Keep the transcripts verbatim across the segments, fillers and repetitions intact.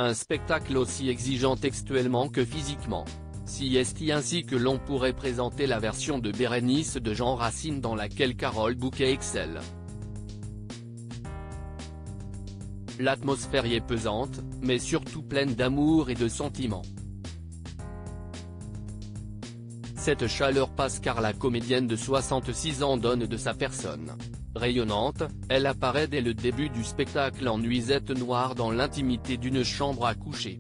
Un spectacle aussi exigeant textuellement que physiquement. C S T ainsi que l'on pourrait présenter la version de Bérénice de Jean Racine dans laquelle Carole Bouquet excelle. L'atmosphère y est pesante, mais surtout pleine d'amour et de sentiments. Cette chaleur passe car la comédienne de soixante-six ans donne de sa personne. Rayonnante, elle apparaît dès le début du spectacle en nuisette noire dans l'intimité d'une chambre à coucher.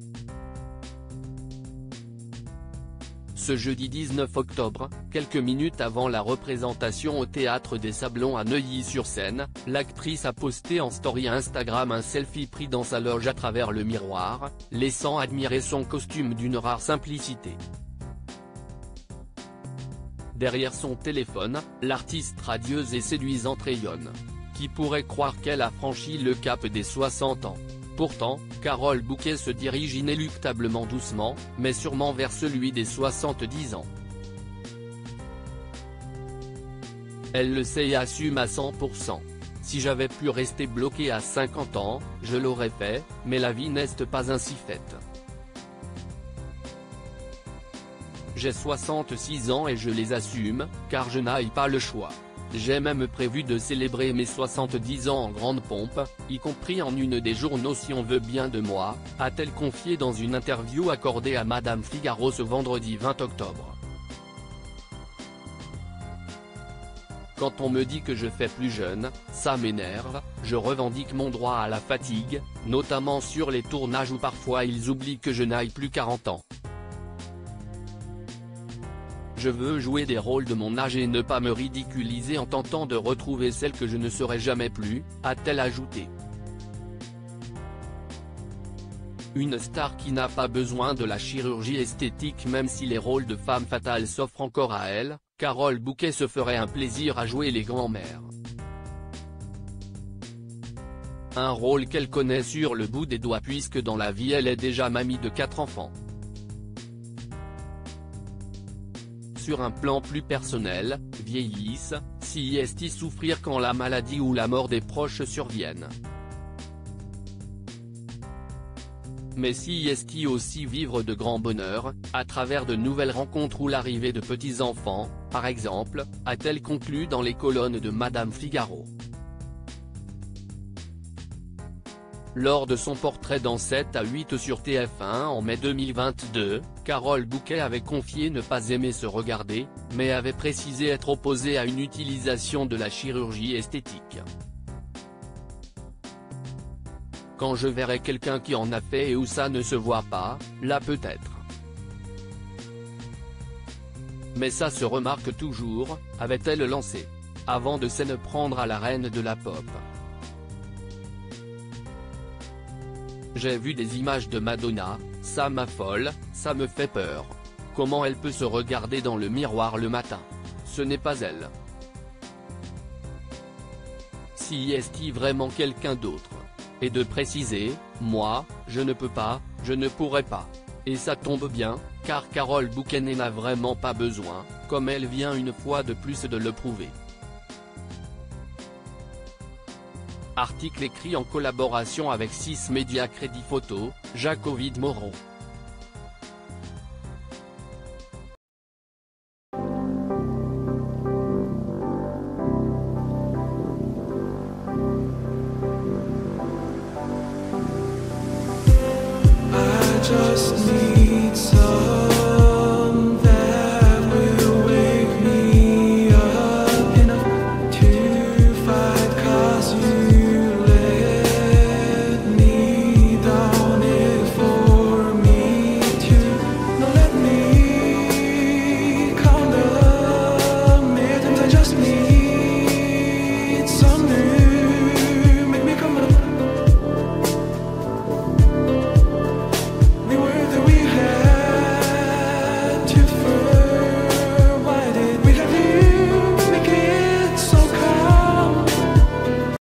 Ce jeudi dix-neuf octobre, quelques minutes avant la représentation au Théâtre des Sablons à Neuilly-sur-Seine, l'actrice a posté en story Instagram un selfie pris dans sa loge à travers le miroir, laissant admirer son costume d'une rare simplicité. Derrière son téléphone, l'artiste radieuse et séduisante rayonne. Qui pourrait croire qu'elle a franchi le cap des soixante ans? Pourtant, Carole Bouquet se dirige inéluctablement doucement, mais sûrement vers celui des soixante-dix ans. Elle le sait et assume à cent pour cent. Si j'avais pu rester bloqué à cinquante ans, je l'aurais fait, mais la vie n'est pas ainsi faite. J'ai soixante-six ans et je les assume, car je n'ai pas le choix. J'ai même prévu de célébrer mes soixante-dix ans en grande pompe, y compris en une des journaux si on veut bien de moi, a-t-elle confié dans une interview accordée à Madame Figaro ce vendredi vingt octobre. Quand on me dit que je fais plus jeune, ça m'énerve, je revendique mon droit à la fatigue, notamment sur les tournages où parfois ils oublient que je n'ai plus quarante ans. Je veux jouer des rôles de mon âge et ne pas me ridiculiser en tentant de retrouver celle que je ne serai jamais plus, a-t-elle ajouté. Une star qui n'a pas besoin de la chirurgie esthétique même si les rôles de femme fatale s'offrent encore à elle, Carole Bouquet se ferait un plaisir à jouer les grands-mères. Un rôle qu'elle connaît sur le bout des doigts puisque dans la vie elle est déjà mamie de quatre enfants. Sur un plan plus personnel, vieillissent, C S T souffrir quand la maladie ou la mort des proches surviennent. Mais C S T aussi vivre de grands bonheurs, à travers de nouvelles rencontres ou l'arrivée de petits-enfants, par exemple, a-t-elle conclu dans les colonnes de Madame Figaro. Lors de son portrait dans sept à huit sur T F un en mai deux mille vingt-deux, Carole Bouquet avait confié ne pas aimer se regarder, mais avait précisé être opposée à une utilisation de la chirurgie esthétique. Quand je verrai quelqu'un qui en a fait et où ça ne se voit pas, là peut-être. Mais ça se remarque toujours, avait-elle lancé. Avant de s'en prendre à la reine de la pop. J'ai vu des images de Madonna, ça m'affole, ça me fait peur. Comment elle peut se regarder dans le miroir le matin? Ce n'est pas elle. Si est-il vraiment quelqu'un d'autre? Et de préciser, moi, je ne peux pas, je ne pourrai pas. Et ça tombe bien, car Carole Bouquet n'en a vraiment pas besoin, comme elle vient une fois de plus de le prouver. Article écrit en collaboration avec six Médias Crédit Photo, Jacques Ovid Moreau.